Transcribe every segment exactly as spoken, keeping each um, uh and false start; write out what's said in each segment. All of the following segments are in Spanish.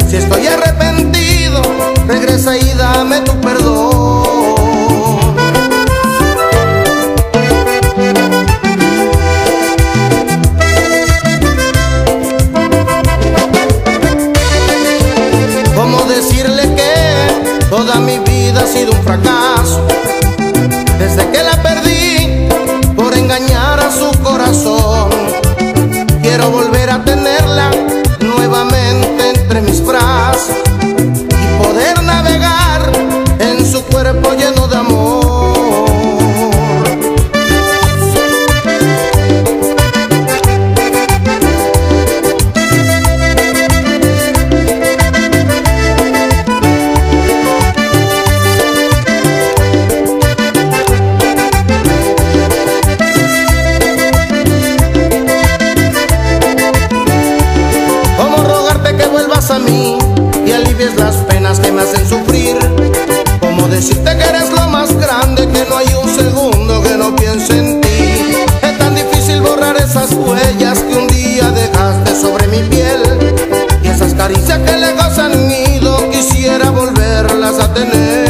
Si estoy arrepentido, regresa y dame tu perdón. ¿Cómo decirle que toda mi vida ha sido un fracaso? Desde que la perdí por engañar a su corazón. Quiero volver a tenerla nuevamente entre mis brazos y poder navegar en su cuerpo lleno de amor. A mí y alivies las penas que me hacen sufrir. Como decirte que eres lo más grande, que no hay un segundo que no piense en ti. Es tan difícil borrar esas huellas que un día dejaste sobre mi piel, y esas caricias que lejos han ido quisiera volverlas a tener.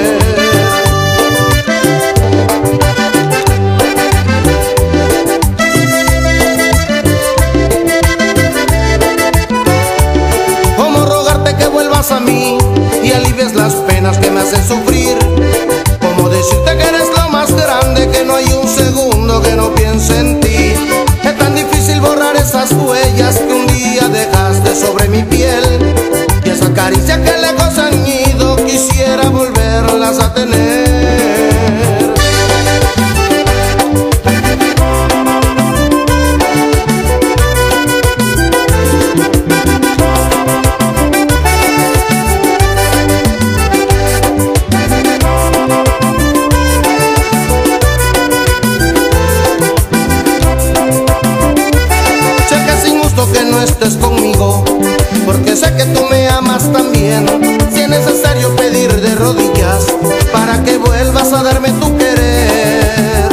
A mí y alivies las penas que me hacen sufrir. Como decirte que eres lo más grande, que no hay un segundo que no piense en ti. Es tan difícil borrar esas huellas que un día dejaste sobre mi piel, y esas caricias que lejos han ido quisiera volverlas a tener. Que no estés conmigo, porque sé que tú me amas también. Si es necesario pedir de rodillas para que vuelvas a darme tu querer.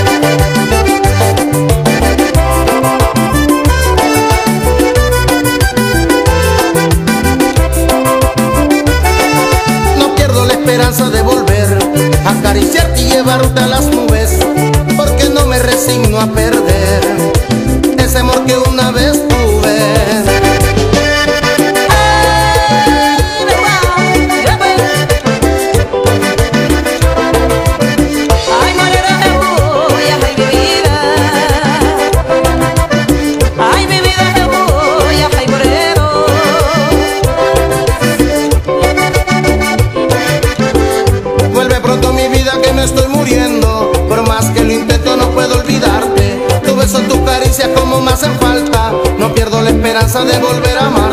No pierdo la esperanza de volver a acariciarte y llevarte a las nubes, porque no me resigno a perder ese amor que una vez tuve. Ay, morena de bulla, ay, mi vida. Ay, mi vida de bulla, ay, moreno. Vuelve pronto mi vida, que me estoy muriendo. Por más que lo intento no puedo olvidarte. Tu beso, tu caricia como me hacen falta. No pierdo la esperanza de volver a amar.